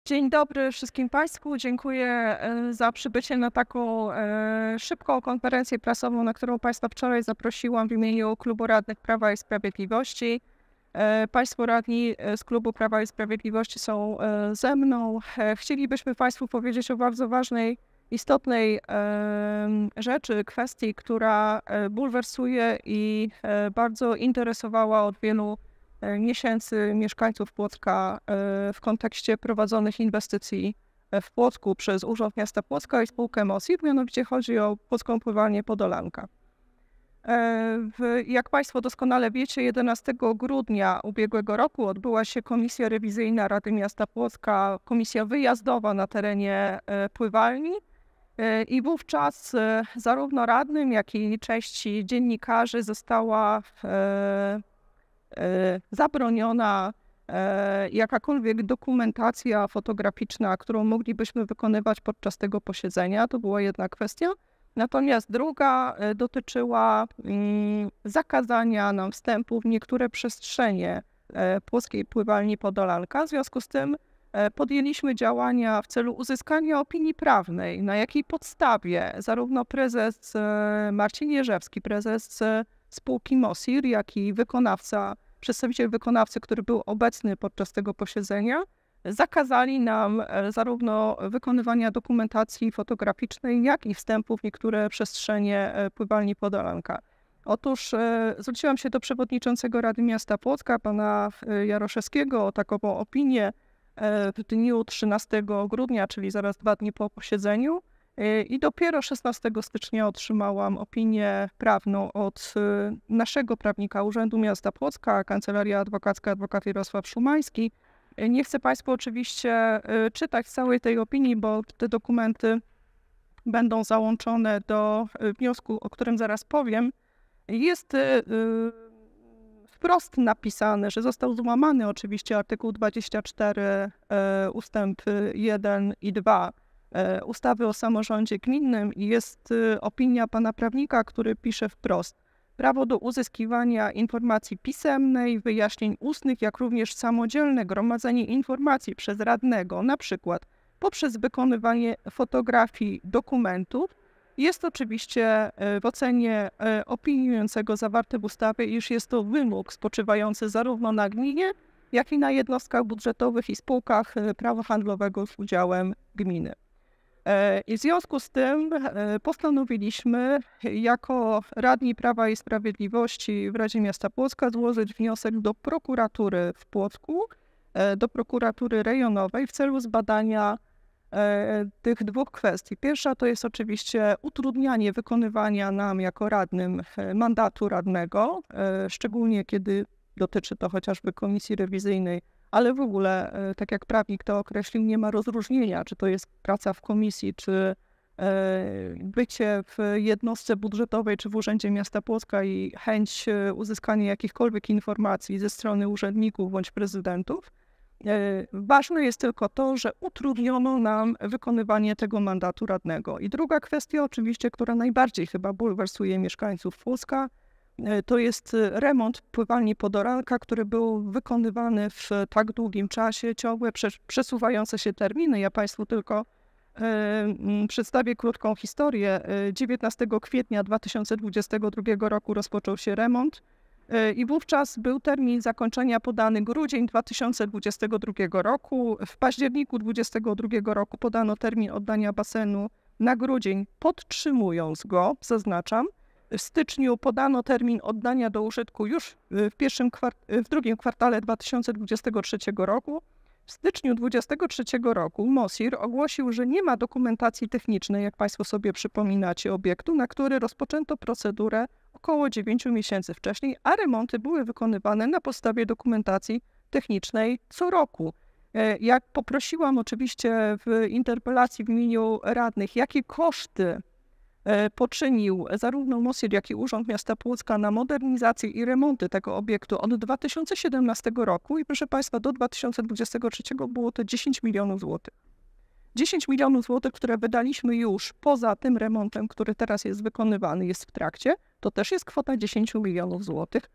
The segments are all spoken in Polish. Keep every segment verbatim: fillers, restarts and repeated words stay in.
Dzień dobry wszystkim Państwu. Dziękuję e, za przybycie na taką e, szybką konferencję prasową, na którą Państwa wczoraj zaprosiłam w imieniu Klubu Radnych Prawa i Sprawiedliwości. E, Państwo radni e, z Klubu Prawa i Sprawiedliwości są e, ze mną. E, Chcielibyśmy Państwu powiedzieć o bardzo ważnej, istotnej e, rzeczy, kwestii, która e, bulwersuje i e, bardzo interesowała od wielu e, miesięcy mieszkańców Płocka e, w kontekście prowadzonych inwestycji w Płocku przez Urząd Miasta Płocka i spółkę Mosir. Mianowicie chodzi o Płocką Pływalnię Podolanka. E, w, jak Państwo doskonale wiecie, jedenastego grudnia ubiegłego roku odbyła się komisja rewizyjna Rady Miasta Płocka, komisja wyjazdowa na terenie e, pływalni. E, I wówczas e, zarówno radnym, jak i części dziennikarzy została e, e, zabroniona e, jakakolwiek dokumentacja fotograficzna, którą moglibyśmy wykonywać podczas tego posiedzenia. To była jedna kwestia. Natomiast druga e, dotyczyła mm, zakazania nam wstępu w niektóre przestrzenie e, Płockiej Pływalni Podolanka. W związku z tym e, podjęliśmy działania w celu uzyskania opinii prawnej, na jakiej podstawie zarówno prezes e, Marcin Jerzewski, prezes e, spółki Mosir, jak i wykonawca, przedstawiciel wykonawcy, który był obecny podczas tego posiedzenia, zakazali nam e, zarówno wykonywania dokumentacji fotograficznej, jak i wstępu w niektóre przestrzenie e, Pływalni Podolanka. Otóż e, zwróciłam się do przewodniczącego Rady Miasta Płocka, pana e, Jaroszewskiego, o takową opinię e, w dniu trzynastego grudnia, czyli zaraz dwa dni po posiedzeniu. E, I dopiero szesnastego stycznia otrzymałam opinię prawną od e, naszego prawnika Urzędu Miasta Płocka, Kancelaria Adwokacka, adwokat Jarosław Szumański. Nie chcę Państwu oczywiście czytać całej tej opinii, bo te dokumenty będą załączone do wniosku, o którym zaraz powiem. Jest wprost napisane, że został złamany oczywiście artykuł dwadzieścia cztery ustęp jeden i dwa ustawy o samorządzie gminnym i jest opinia pana prawnika, który pisze wprost: prawo do uzyskiwania informacji pisemnej, wyjaśnień ustnych, jak również samodzielne gromadzenie informacji przez radnego, na przykład poprzez wykonywanie fotografii dokumentów, jest oczywiście w ocenie opiniującego zawarte w ustawie, iż jest to wymóg spoczywający zarówno na gminie, jak i na jednostkach budżetowych i spółkach prawa handlowego z udziałem gminy. I w związku z tym postanowiliśmy jako radni Prawa i Sprawiedliwości w Radzie Miasta Płocka złożyć wniosek do prokuratury w Płocku, do prokuratury rejonowej w celu zbadania tych dwóch kwestii. Pierwsza to jest oczywiście utrudnianie wykonywania nam jako radnym mandatu radnego, szczególnie kiedy dotyczy to chociażby komisji rewizyjnej, ale w ogóle, tak jak prawnik to określił, nie ma rozróżnienia, czy to jest praca w komisji, czy bycie w jednostce budżetowej, czy w Urzędzie Miasta Płocka i chęć uzyskania jakichkolwiek informacji ze strony urzędników bądź prezydentów. Ważne jest tylko to, że utrudniono nam wykonywanie tego mandatu radnego. I druga kwestia oczywiście, która najbardziej chyba bulwersuje mieszkańców Płocka, to jest remont Pływalni Podolanka, który był wykonywany w tak długim czasie, ciągłe przesuwające się terminy. Ja Państwu tylko y, przedstawię krótką historię. dziewiętnastego kwietnia dwa tysiące dwudziestego drugiego roku rozpoczął się remont y, i wówczas był termin zakończenia podany grudzień dwa tysiące dwudziestego drugiego roku. W październiku dwudziestego drugiego roku podano termin oddania basenu na grudzień, podtrzymując go, zaznaczam. W styczniu podano termin oddania do użytku już w, pierwszym w drugim kwartale dwa tysiące dwudziestego trzeciego roku. W styczniu dwudziestego trzeciego roku Mosir ogłosił, że nie ma dokumentacji technicznej, jak Państwo sobie przypominacie, obiektu, na który rozpoczęto procedurę około dziewięciu miesięcy wcześniej, a remonty były wykonywane na podstawie dokumentacji technicznej co roku. Jak poprosiłam oczywiście w interpelacji w imieniu radnych, jakie koszty poczynił zarówno Mosir, jak i Urząd Miasta Płocka na modernizację i remonty tego obiektu od dwa tysiące siedemnastego roku i proszę Państwa, do dwa tysiące dwudziestego trzeciego było to dziesięć milionów złotych. dziesięć milionów złotych, które wydaliśmy już poza tym remontem, który teraz jest wykonywany, jest w trakcie, to też jest kwota dziesięć milionów złotych.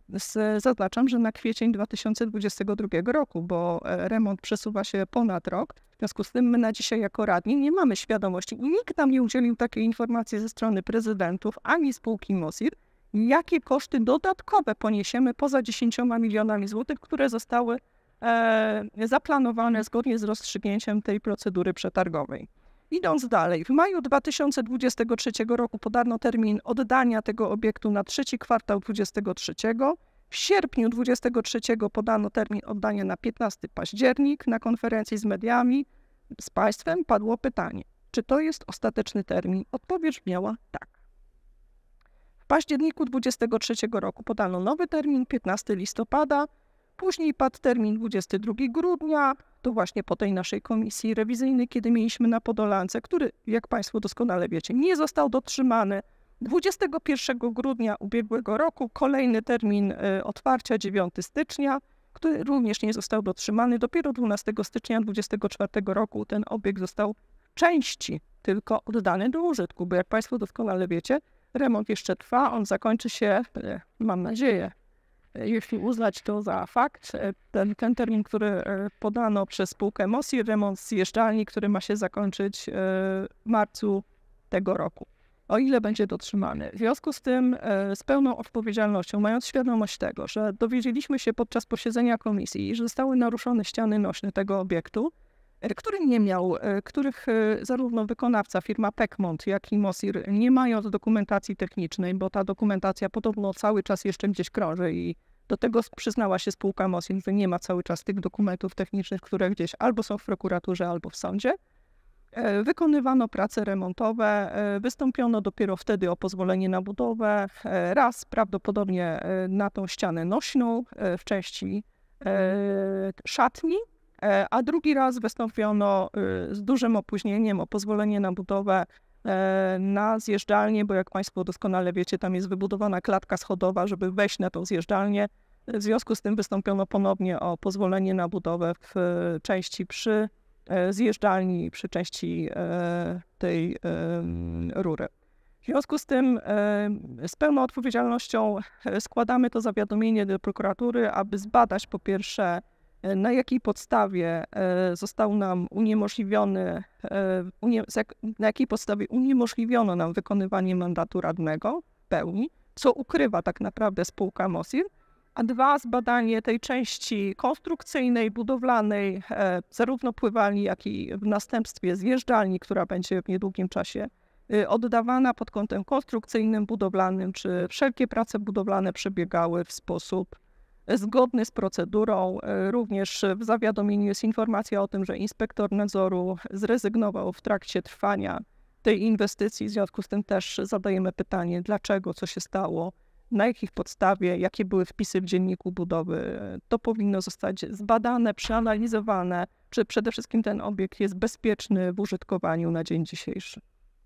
z, zaznaczam, że na kwiecień dwa tysiące dwudziestego drugiego roku, bo remont przesuwa się ponad rok. W związku z tym my na dzisiaj jako radni nie mamy świadomości, nikt nam nie udzielił takiej informacji ze strony prezydentów ani spółki Mosir, jakie koszty dodatkowe poniesiemy poza dziesięcioma milionami złotych, które zostały e, zaplanowane zgodnie z rozstrzygnięciem tej procedury przetargowej. Idąc dalej, w maju dwa tysiące dwudziestego trzeciego roku podano termin oddania tego obiektu na trzeci kwartał dwudziestego trzeciego. W sierpniu dwudziestego trzeciego podano termin oddania na piętnasty październik. Na konferencji z mediami, z państwem padło pytanie, czy to jest ostateczny termin? Odpowiedź brzmiała tak. W październiku dwudziestego trzeciego roku podano nowy termin, piętnastego listopada. Później padł termin dwudziestego drugiego grudnia, to właśnie po tej naszej komisji rewizyjnej, kiedy mieliśmy na Podolance, który, jak Państwo doskonale wiecie, nie został dotrzymany. dwudziestego pierwszego grudnia ubiegłego roku kolejny termin y, otwarcia, dziewiątego stycznia, który również nie został dotrzymany. Dopiero dwunastego stycznia dwudziestego czwartego roku ten obiekt został w części tylko oddany do użytku, bo jak Państwo doskonale wiecie, remont jeszcze trwa, on zakończy się, y, mam nadzieję, jeśli uznać to za fakt, ten, ten termin, który podano przez spółkę Mosir, remont zjeżdżalni, który ma się zakończyć w marcu tego roku, o ile będzie dotrzymany. W związku z tym z pełną odpowiedzialnością, mając świadomość tego, że dowiedzieliśmy się podczas posiedzenia komisji, że zostały naruszone ściany nośne tego obiektu, który nie miał, których zarówno wykonawca, firma Pekmont, jak i Mosir nie mają dokumentacji technicznej, bo ta dokumentacja podobno cały czas jeszcze gdzieś krąży i do tego przyznała się spółka Mosir, że nie ma cały czas tych dokumentów technicznych, które gdzieś albo są w prokuraturze, albo w sądzie. Wykonywano prace remontowe, wystąpiono dopiero wtedy o pozwolenie na budowę, raz prawdopodobnie na tą ścianę nośną w części szatni, a drugi raz wystąpiono z dużym opóźnieniem o pozwolenie na budowę na zjeżdżalnię, bo jak Państwo doskonale wiecie, tam jest wybudowana klatka schodowa, żeby wejść na tą zjeżdżalnię. W związku z tym wystąpiono ponownie o pozwolenie na budowę w części przy zjeżdżalni, przy części tej rury. W związku z tym z pełną odpowiedzialnością składamy to zawiadomienie do prokuratury, aby zbadać po pierwsze, na jakiej podstawie został nam uniemożliwiony, na jakiej podstawie uniemożliwiono nam wykonywanie mandatu radnego w pełni, co ukrywa tak naprawdę spółka Mosir, a dwa, zbadanie tej części konstrukcyjnej, budowlanej, zarówno pływalni, jak i w następstwie zjeżdżalni, która będzie w niedługim czasie oddawana pod kątem konstrukcyjnym, budowlanym, czy wszelkie prace budowlane przebiegały w sposób zgodny z procedurą. Również w zawiadomieniu jest informacja o tym, że inspektor nadzoru zrezygnował w trakcie trwania tej inwestycji. W związku z tym też zadajemy pytanie, dlaczego, co się stało, na jakich podstawie, jakie były wpisy w dzienniku budowy. To powinno zostać zbadane, przeanalizowane, czy przede wszystkim ten obiekt jest bezpieczny w użytkowaniu na dzień dzisiejszy.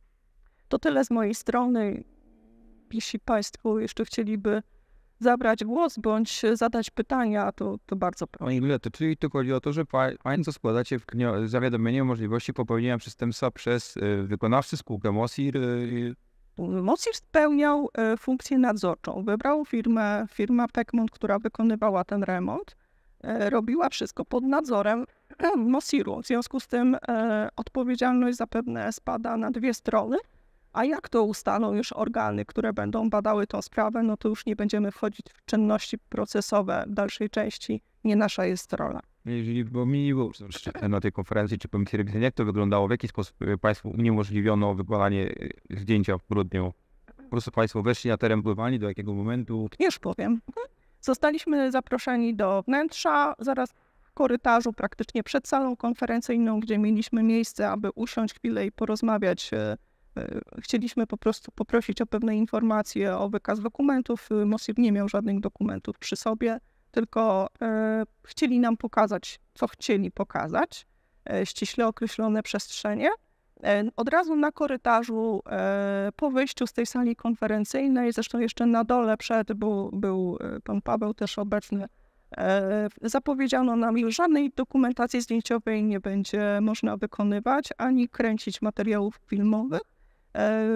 To tyle z mojej strony. Jeśli Państwo jeszcze chcieliby zabrać głos bądź zadać pytania, to, to bardzo proszę. Pani Juliato, czyli to chodzi o to, że pa, Państwo składacie w zawiadomienie o możliwości popełnienia przestępstwa przez y, wykonawcę spółkę Mosir. Y, Mosir spełniał y, funkcję nadzorczą. Wybrał firmę, firma Pekmont, która wykonywała ten remont. Y, robiła wszystko pod nadzorem y, Mosiru. W związku z tym y, odpowiedzialność zapewne spada na dwie strony. A jak to ustalą już organy, które będą badały tą sprawę, no to już nie będziemy wchodzić w czynności procesowe w dalszej części. Nie nasza jest rola. Jeżeli, bo mi nie było na tej konferencji czy komisji rewizyjnej, jak to wyglądało, w jaki sposób Państwu uniemożliwiono wykonanie zdjęcia w grudniu? Po prostu Państwo weszli na teren pływalni, do jakiego momentu? Już powiem. Zostaliśmy zaproszeni do wnętrza, zaraz w korytarzu, praktycznie przed salą konferencyjną, gdzie mieliśmy miejsce, aby usiąść chwilę i porozmawiać. Chcieliśmy po prostu poprosić o pewne informacje, o wykaz dokumentów. Mosir nie miał żadnych dokumentów przy sobie, tylko e, chcieli nam pokazać, co chcieli pokazać, e, ściśle określone przestrzenie. E, od razu na korytarzu, e, po wyjściu z tej sali konferencyjnej, zresztą jeszcze na dole przed był, był pan Paweł też obecny, e, zapowiedziano nam, że żadnej dokumentacji zdjęciowej nie będzie można wykonywać, ani kręcić materiałów filmowych.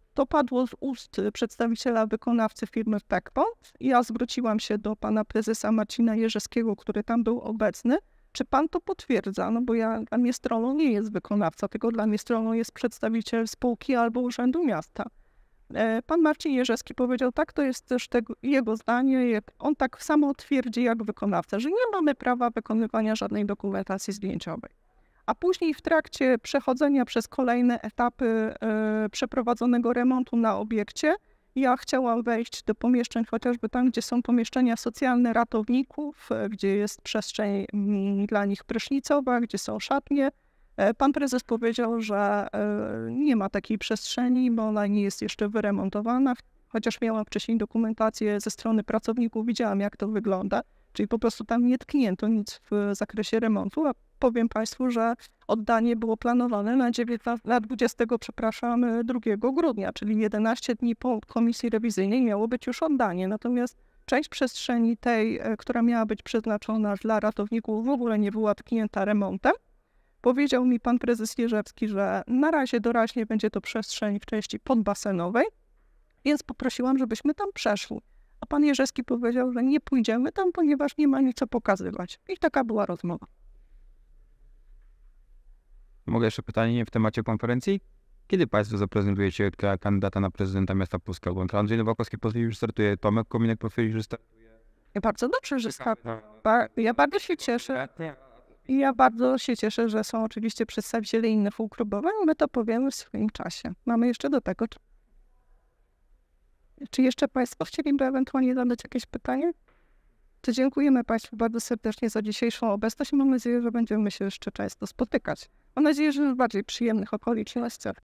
To padło z ust przedstawiciela wykonawcy firmy Techpont. Ja zwróciłam się do pana prezesa Marcina Jerzewskiego, który tam był obecny. Czy pan to potwierdza? No bo ja, dla mnie stroną nie jest wykonawca, tylko dla mnie stroną jest przedstawiciel spółki albo urzędu miasta. Pan Marcin Jerzewski powiedział, tak, to jest też tego, jego zdanie, on tak samo twierdzi jak wykonawca, że nie mamy prawa wykonywania żadnej dokumentacji zdjęciowej. A później w trakcie przechodzenia przez kolejne etapy e, przeprowadzonego remontu na obiekcie, ja chciałam wejść do pomieszczeń, chociażby tam, gdzie są pomieszczenia socjalne ratowników, e, gdzie jest przestrzeń m, dla nich prysznicowa, gdzie są szatnie. E, pan prezes powiedział, że e, nie ma takiej przestrzeni, bo ona nie jest jeszcze wyremontowana, chociaż miałam wcześniej dokumentację ze strony pracowników, widziałam jak to wygląda, czyli po prostu tam nie tknięto nic w zakresie remontu, a powiem Państwu, że oddanie było planowane na, dziewiętnastego, na dwudziestego, przepraszam, drugiego grudnia, czyli jedenaście dni po komisji rewizyjnej miało być już oddanie. Natomiast część przestrzeni tej, która miała być przeznaczona dla ratowników, w ogóle nie była tknięta remontem. Powiedział mi pan prezes Jerzewski, że na razie doraźnie będzie to przestrzeń w części podbasenowej, więc poprosiłam, żebyśmy tam przeszli. A pan Jerzewski powiedział, że nie pójdziemy tam, ponieważ nie ma nic co pokazywać. I taka była rozmowa. Mogę jeszcze pytanie w temacie konferencji? Kiedy Państwo zaprezentujecie kandydata na prezydenta miasta Płockiego? Andrzej Nowakowski potwierdził, że startuje, Tomek Kominek potwierdził, że startuje. Ja bardzo dobrze, że startuje. Ja bardzo się cieszę. I ja bardzo się cieszę, że są oczywiście przedstawiciele innych ugrupowań. My to powiemy w swoim czasie. Mamy jeszcze do tego. Czy jeszcze Państwo chcieliby ewentualnie zadać jakieś pytanie? To dziękujemy Państwu bardzo serdecznie za dzisiejszą obecność i mam nadzieję, że będziemy się jeszcze często spotykać. Mam nadzieję, że w bardziej przyjemnych okolicznościach.